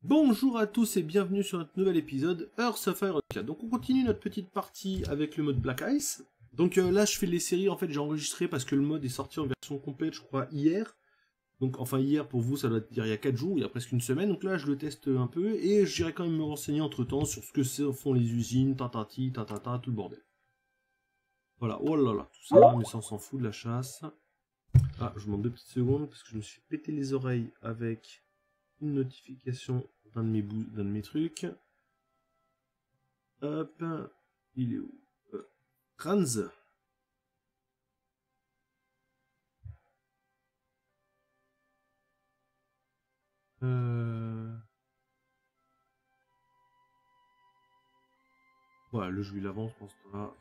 Bonjour à tous et bienvenue sur notre nouvel épisode Hearts of Iron 4. Donc on continue notre petite partie avec le mode Black Ice. Donc là je fais les séries, en fait j'ai enregistré parce que le mode est sorti en version complète je crois hier. Donc enfin hier pour vous ça doit dire il y a 4 jours, il y a presque une semaine. Donc là je le teste un peu et j'irai quand même me renseigner entre temps sur ce que font les usines, tatati, tatata, tout le bordel. Voilà, oh là là, tout ça, mais ça on s'en fout de la chasse. Ah, je vous demande 2 petites secondes parce que je me suis pété les oreilles avec une notification d'un de mes trucs. Hop, il est où Kranz. Voilà, le jeu il avance pour ce temps-là.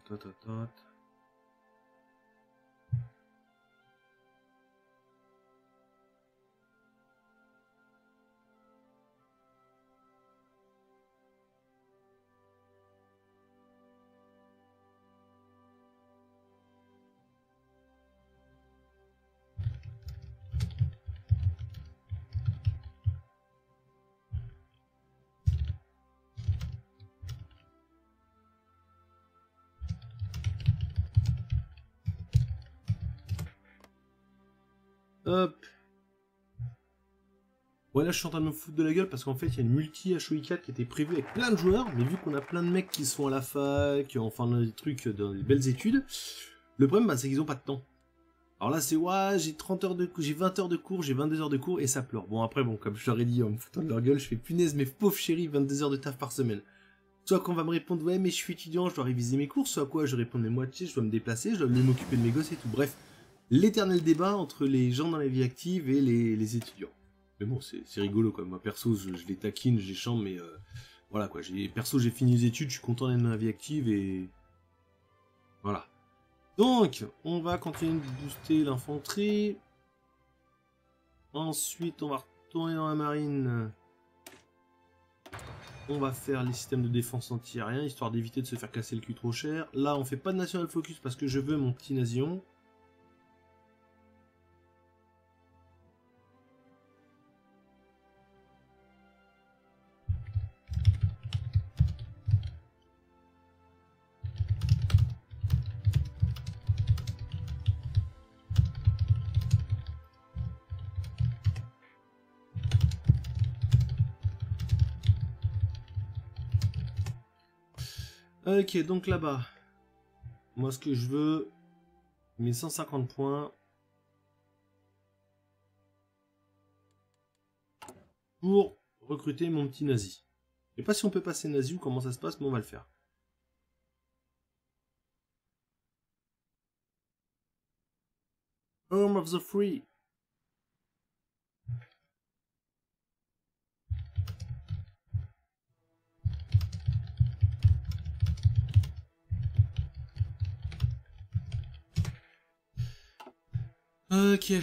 Hop. Ouais, là je suis en train de me foutre de la gueule parce qu'en fait il y a une multi HOI4 qui était prévue avec plein de joueurs, mais vu qu'on a plein de mecs qui sont à la fac, enfin dans des trucs, dans des belles études, le problème c'est qu'ils ont pas de temps. Alors là c'est ouais, j'ai 30 heures de cours, j'ai 20 heures de cours, j'ai 22 heures de cours et ça pleure. Bon après bon, comme je leur ai dit en me foutant de leur gueule, je fais punaise mes pauvres chéris, 22 heures de taf par semaine. Soit qu'on va me répondre ouais mais je suis étudiant, je dois réviser mes cours, soit quoi je réponds mais moi tu sais, je dois me déplacer, je dois m'occuper de mes gosses et tout. Bref, l'éternel débat entre les gens dans la vie active et les étudiants. Mais bon, c'est rigolo quoi. Moi perso, je les taquine, je les chante, mais voilà quoi. Perso, j'ai fini les études, je suis content d'être dans la vie active et voilà. Donc, on va continuer de booster l'infanterie. Ensuite, on va retourner dans la marine. On va faire les systèmes de défense anti-aérien, histoire d'éviter de se faire casser le cul trop cher. Là, on fait pas de national focus parce que je veux mon petit nasion. Ok, donc là-bas, moi ce que je veux, mes 150 points pour recruter mon petit nazi. Je sais pas si on peut passer nazi ou comment ça se passe, mais on va le faire. Home of the Free. Ok.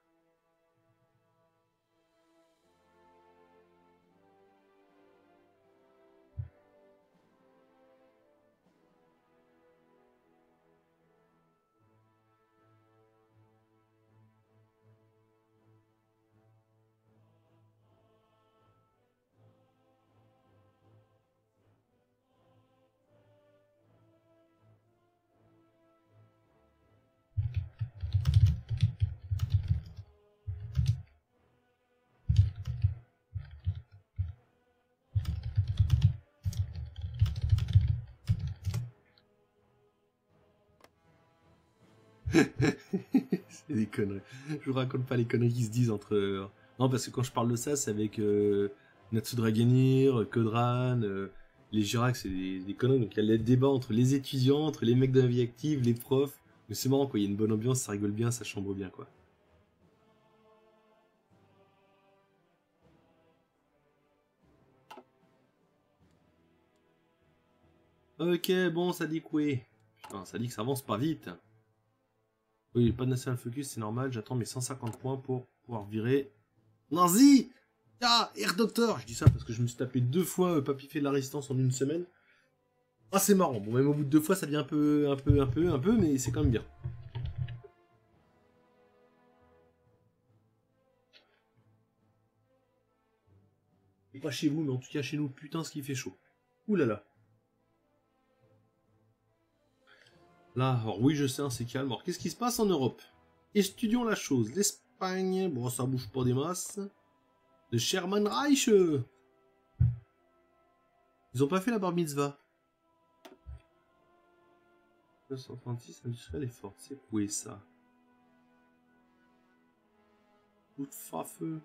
C'est des conneries. Je vous raconte pas les conneries qui se disent entre... Non, parce que quand je parle de ça, c'est avec Natsu Dragonir, Kodran, les Jirac, c'est des conneries. Donc il y a le débat entre les étudiants, entre les mecs de la vie active, les profs. Mais c'est marrant, quoi. Il y a une bonne ambiance, ça rigole bien, ça chambre bien, quoi. Ok, bon, ça dit quoi? Putain, ça dit que ça avance pas vite. Oui, pas de national focus, c'est normal. J'attends mes 150 points pour pouvoir virer. Nazi! Ah, Air Doctor! Je dis ça parce que je me suis tapé 2 fois Papy fait de la résistance en une semaine. Ah, c'est marrant. Bon, même au bout de 2 fois, ça devient un peu, mais c'est quand même bien. Pas chez vous, mais en tout cas chez nous, putain, ce qui fait chaud. Ouh là là. Là, alors oui, je sais, hein, c'est calme. Alors, qu'est-ce qui se passe en Europe? Étudions la chose. L'Espagne, bon, ça bouge pas des masses. Le Sherman Reich. Ils ont pas fait la bar mitzvah. 936, industriel et forte. C'est quoi ça? Coup de feu.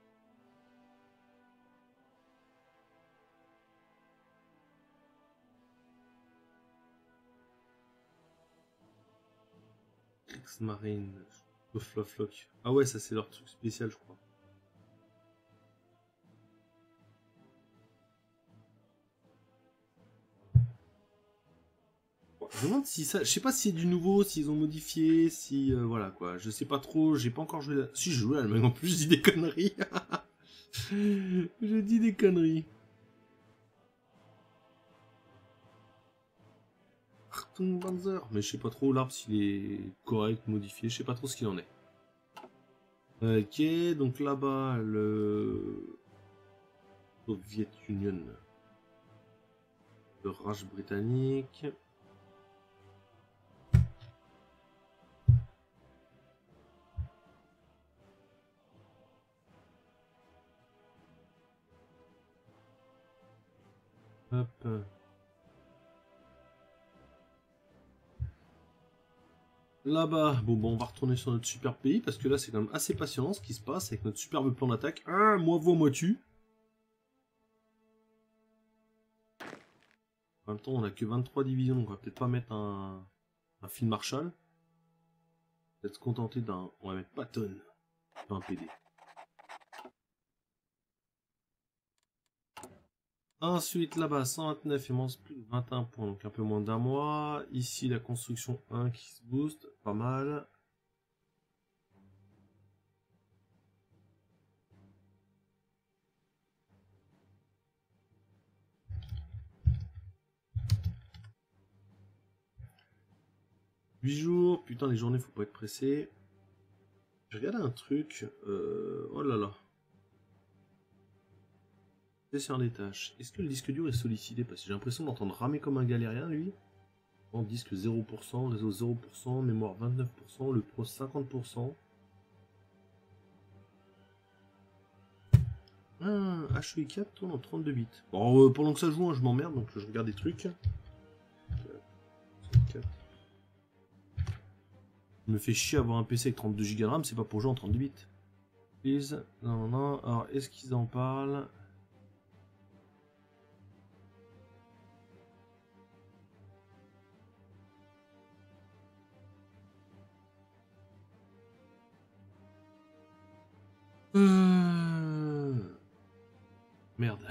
Marine, Flock. Ah ouais, ça c'est leur truc spécial, je crois. Je me demande si ça, je sais pas si c'est du nouveau, s'ils ont modifié, si voilà quoi, je sais pas trop, j'ai pas encore joué là. Si j'ai joué à l'Allemagne en plus, je dis des conneries. Je dis des conneries. Mais je sais pas trop l'arbre s'il est correct, modifié, je sais pas trop ce qu'il en est. Ok, donc là-bas, le Soviet Union. Le Raj britannique. Hop. Là-bas, bon, on va retourner sur notre super pays, parce que là, c'est quand même assez passionnant ce qui se passe avec notre superbe plan d'attaque. Ah, moi vaut, moi tue. En même temps, on a que 23 divisions, donc on va peut-être pas mettre un Field Marshal. Peut-être se contenter d'un... On va mettre Patton, pas un PD. Ensuite, là-bas, 129, il manque plus de 21 points, donc un peu moins d'un mois. Ici, la construction 1 qui se booste, pas mal. « 8 jours, putain, les journées, faut pas être pressé. » Je regardais un truc, oh là là. Sur des tâches. Est-ce que le disque dur est sollicité? Parce que j'ai l'impression d'entendre ramer comme un galérien, lui. En disque 0%, réseau 0%, mémoire 29%, le pro 50%. Ah, HE4 tourne en 32 bits. Bon, pendant que ça joue, hein, je m'emmerde, donc je regarde des trucs. Je me fais chier à avoir un PC avec 32 Go de RAM, c'est pas pour jouer en 32 bits. Please. Non, non, alors est-ce qu'ils en parlent? Merde.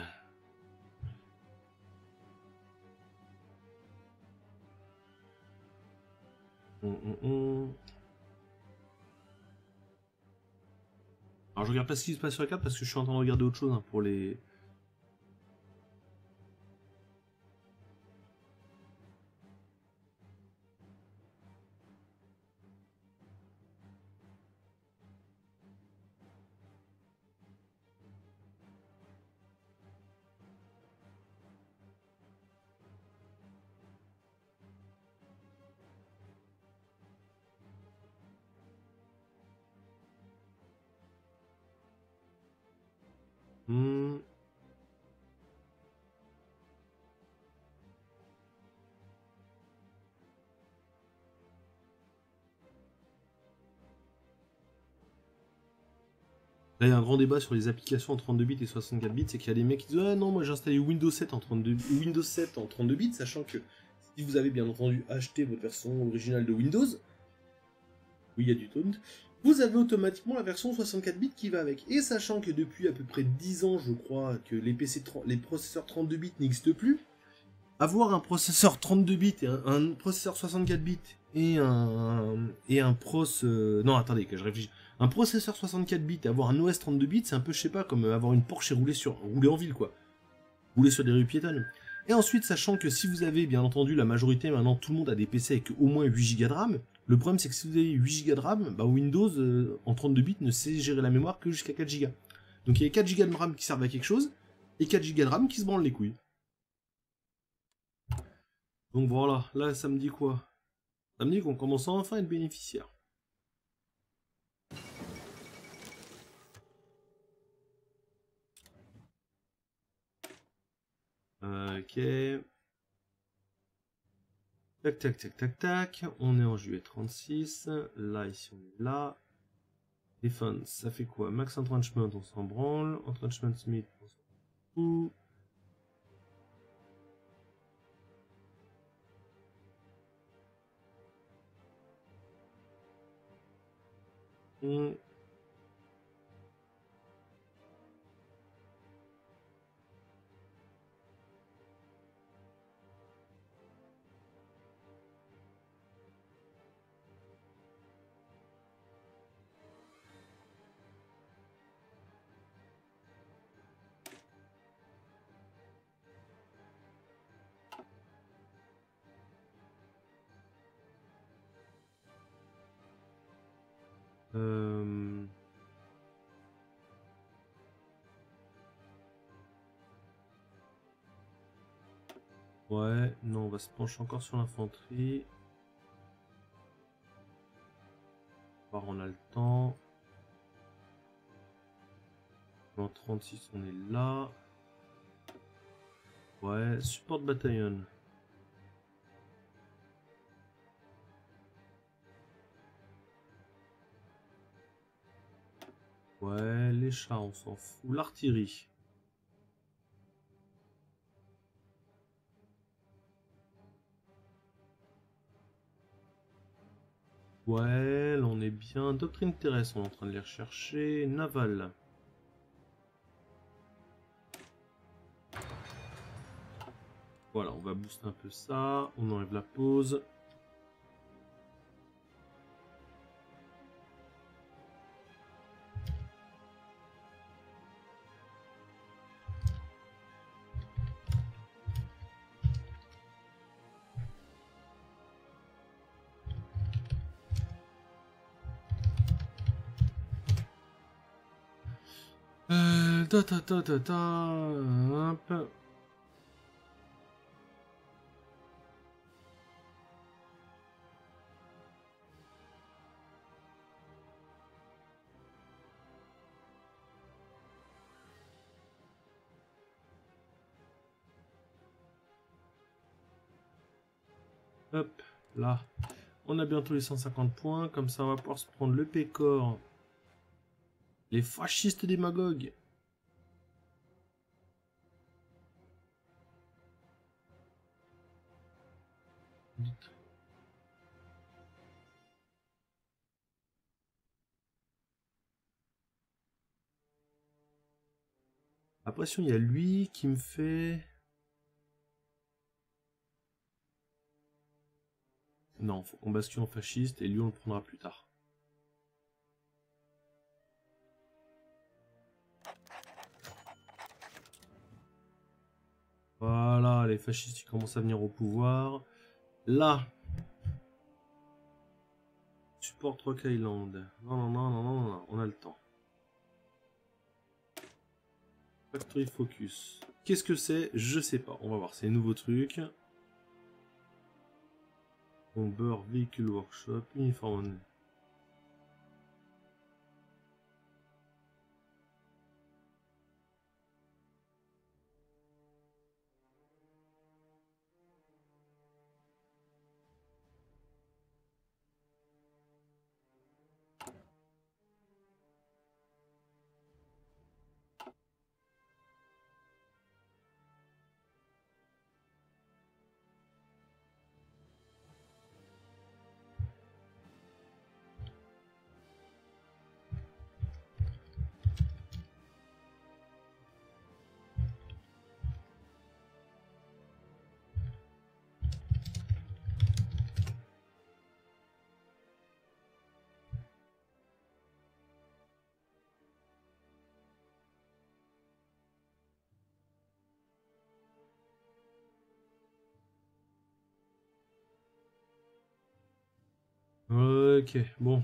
Alors je regarde pas ce qui se passe sur la carte parce que je suis en train de regarder autre chose hein, pour les... Là, il y a un grand débat sur les applications en 32 bits et 64 bits, c'est qu'il y a des mecs qui disent « Ah non, moi j'ai installé Windows 7 en 32 bits, sachant que si vous avez bien entendu acheté votre version originale de Windows, oui, il y a du taunt, vous avez automatiquement la version 64 bits qui va avec. Et sachant que depuis à peu près 10 ans, je crois, que les processeurs 32 bits n'existent plus, avoir un processeur 32 bits et un processeur 64 bits et un non, attendez, que je réfléchis. Un processeur 64 bits et avoir un OS 32 bits, c'est un peu, je sais pas, comme avoir une Porsche et rouler en ville, quoi. Rouler sur des rues piétonnes. Et ensuite, sachant que si vous avez, bien entendu, la majorité, maintenant, tout le monde a des PC avec au moins 8 Go de RAM, le problème, c'est que si vous avez 8 Go de RAM, bah, Windows, en 32 bits, ne sait gérer la mémoire que jusqu'à 4 Go. Donc il y a 4 Go de RAM qui servent à quelque chose, et 4 Go de RAM qui se branlent les couilles. Donc voilà, là ça me dit quoi? Ça me dit qu'on commence enfin à être bénéficiaire. Ok. Tac, tac, tac, tac, tac. On est en juillet 36. Là, ici, on est là. Defense, ça fait quoi? Max Entrenchment, on s'en branle. Entrenchment Smith, on s'en fout. Ouais, non, on va se pencher encore sur l'infanterie. Voir, on a le temps. En 36, on est là. Ouais, support bataillon. Ouais, les chars, on s'en fout. L'artillerie. Ouais, là on est bien. Doctrine terrestre, on est en train de les rechercher. Naval. Voilà, on va booster un peu ça. On enlève la pause. Hop. Hop, là. On a bientôt les 150 points. Comme ça, on va pouvoir se prendre le Pécor. Les fascistes démagogues. Après, il y a lui qui me fait... Non, faut qu'on bascule en fasciste et lui, on le prendra plus tard. Voilà, les fascistes ils commencent à venir au pouvoir. Là. Support Rock Island. Non, non, non, non, non, non, on a le temps. Factory Focus. Qu'est-ce que c'est? Je sais pas. On va voir, c'est un nouveau truc. Bomber, Vehicle Workshop, Uniform. Ok, bon.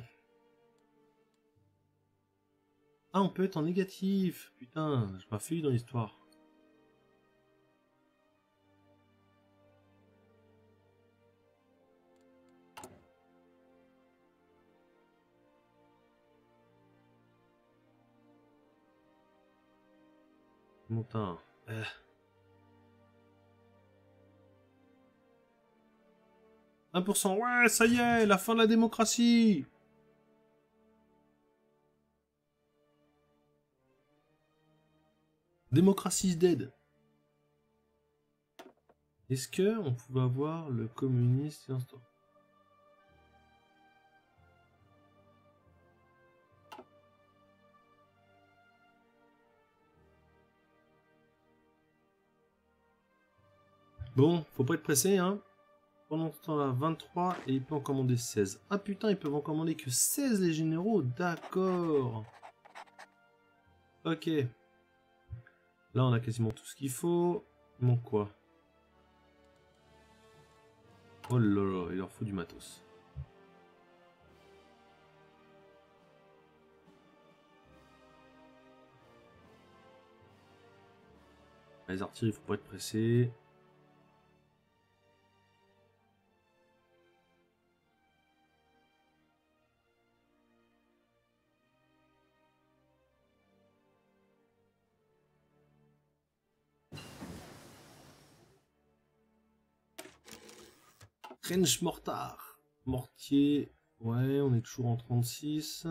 Ah, on peut être en négatif. Putain, j'ai pas fait dans l'histoire. Montin. 1%, ouais, ça y est, la fin de la démocratie. Démocratie is dead. Est-ce que on pouvait avoir le communiste instant? Bon, faut pas être pressé, hein. Pendant ce temps-là, 23 et il peut en commander 16. Ah putain, ils peuvent en commander que 16 les généraux, d'accord. Ok. Là, on a quasiment tout ce qu'il faut. Il manque quoi? Oh là là, il leur faut du matos. Les artilleries, il faut pas être pressé. Range mortar. Mortier. Ouais, on est toujours en 36.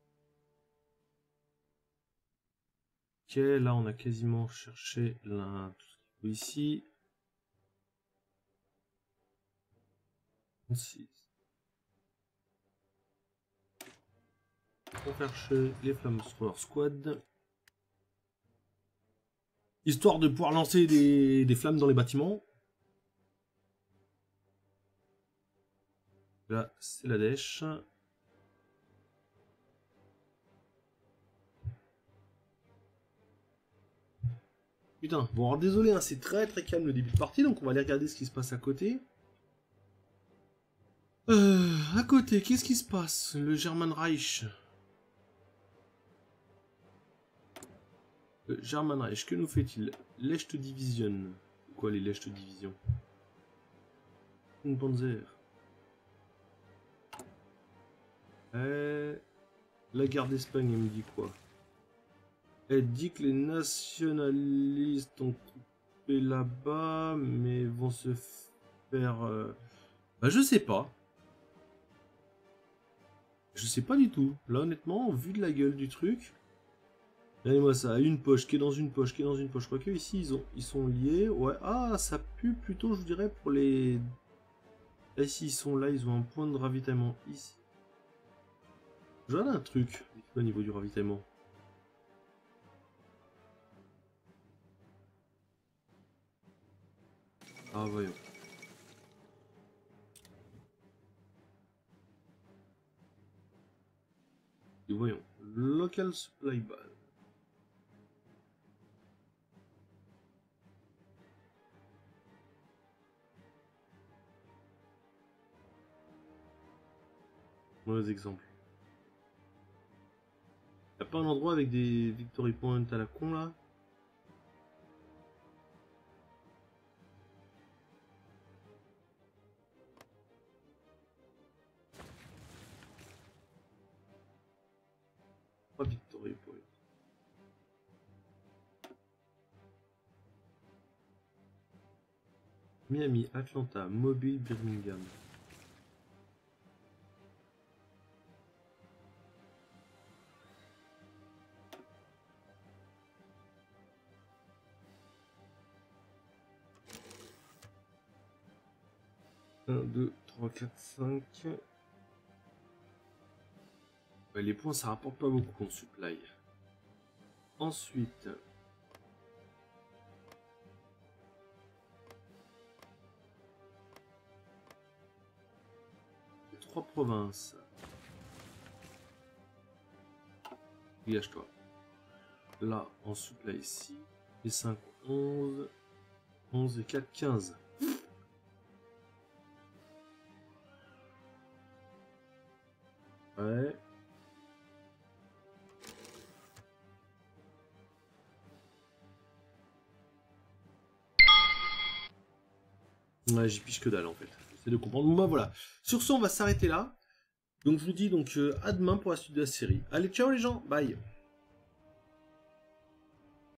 Ok, là on a quasiment cherché tout ce qu'il faut ici. 36. On va chercher les Flamethrower Squad. Histoire de pouvoir lancer des flammes dans les bâtiments. Là, c'est la dèche. Putain, bon alors désolé, hein, c'est très calme le début de partie, donc on va aller regarder ce qui se passe à côté. À côté, qu'est-ce qui se passe? Le German Reich. Le German Reich, que nous fait-il? L'Echt Division. Quoi les L'Echt Division? Une Panzer. La guerre d'Espagne, elle me dit quoi? Elle dit que les nationalistes ont coupé là-bas, mais vont se faire... Bah je sais pas. Je sais pas du tout. Là honnêtement, vu de la gueule du truc... Regardez-moi ça, une poche qui est dans une poche, qui est dans une poche. Quoique ici, ils sont liés. Ouais, ah, ça pue plutôt, je dirais, pour les... Là, ici, ils sont là, ils ont un point de ravitaillement ici. Je regarde un truc au niveau du ravitaillement. Ah, voyons. Et voyons. Local supply base. Mauvais exemple. Y'a pas un endroit avec des victory points à la con là? Pas victory points. Miami, Atlanta, Mobile, Birmingham. Un, 2, 3, 4, 5. Ouais, les points ça rapporte pas beaucoup en supply. Ensuite. 3 provinces. Dégage-toi. Là, en supply ici. Et 5, 11. 11 et 4, 15. Ouais. Ouais, j'y piche que dalle en fait. J'essaie de comprendre. Bon bah voilà. Sur ce, on va s'arrêter là. Donc je vous dis donc à demain pour la suite de la série. Allez, ciao les gens. Bye.